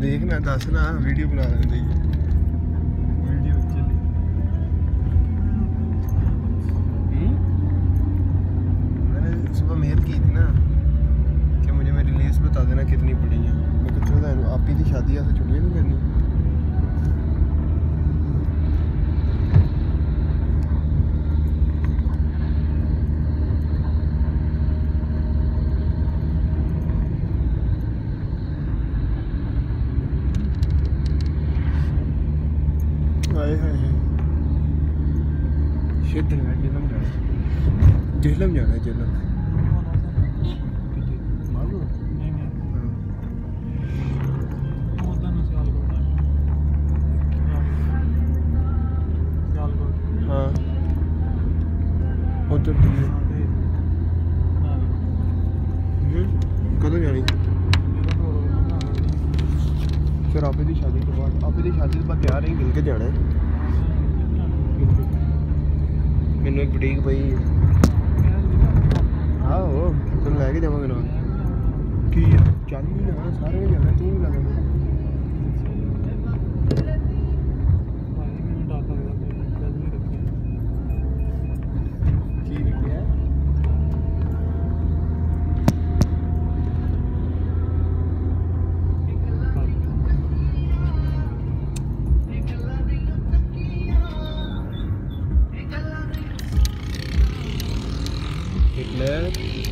देखना दस ना वीडियो बना लेनी चाहिए। वीडियो चली मैंने सुबह मेल की थी ना कि मुझे मेरी लीज बता देना कितनी पड़ी है। मैं कितने आप ही की शादी से छुट्टियाँ नहीं करनी। हाय हाय शेदन है जेलम जाना है जेलम मालूम हाँ उधर कदों जानी फिर आपे की शादी के बाद तैयार ही मिल के जाना है। मैनू एक बुटीक भाई आहो तुम लैके जावे ना कि चल ही ना सारे जाना तू भी लगा Hitler